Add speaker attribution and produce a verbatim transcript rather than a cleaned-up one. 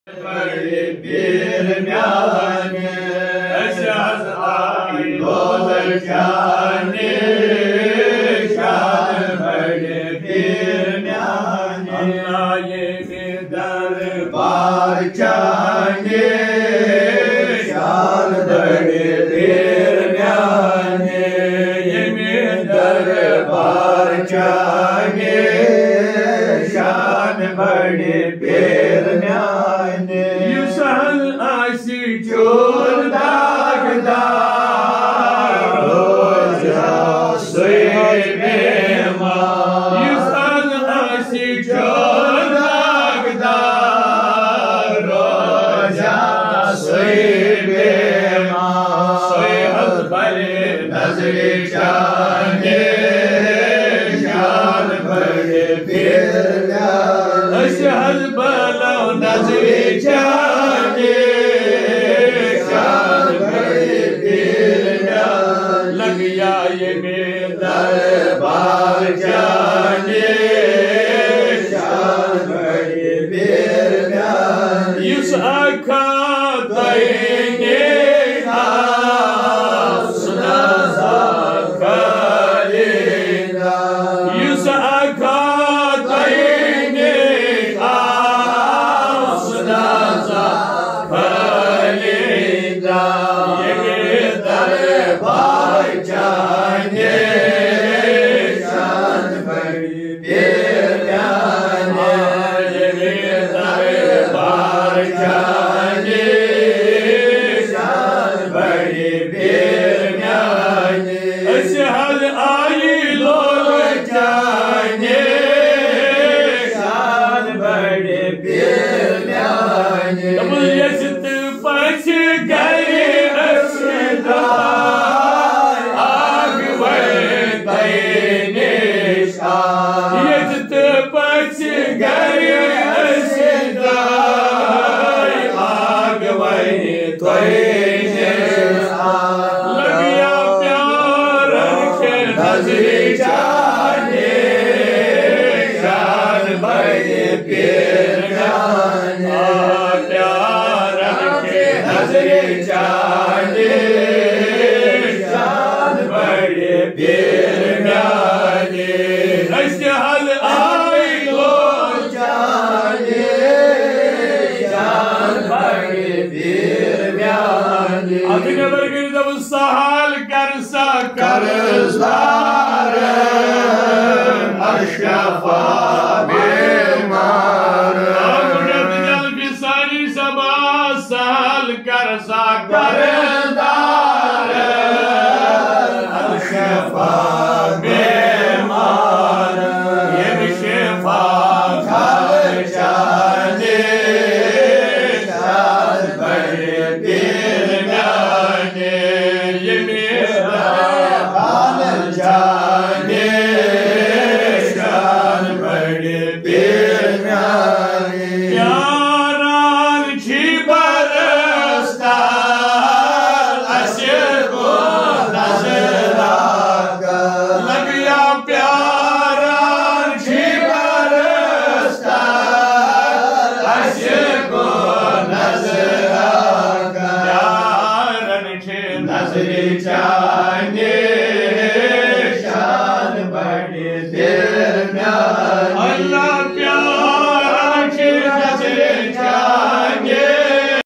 Speaker 1: बड़े पीर म्याने अशाज आई लोल जाने शान बड़े पीर म्याने अल्लाह ये में दरबार जाने शान बड़े पीर म्याने ये में दरबार जाने शान बड़े पीर म्याने युसल आसी चोर दागदार रोजा सोए बेमा युसल आसी चोर दागदार रोजा सोए बेमा सोए हज़बरे नजरे जाने शान बड़े पीर अशहद बलो नजरे जाने शान बड़े पीर लग गया ये में दरबार जाने शान बड़े पीर युस आखा देंगे सुना करेगा युस आखा नजरे जाने शान बड़े पीर म्याने प्यार के नजरे जाने शान बड़े पीर म्याने अशहद आई लो जाने शान बड़े पीर म्याने अगने बरगे जब सहाल कर सा कर्जदार अशफा बेमार अगने जल फिसारी सबा सहल कर सा कर्जदार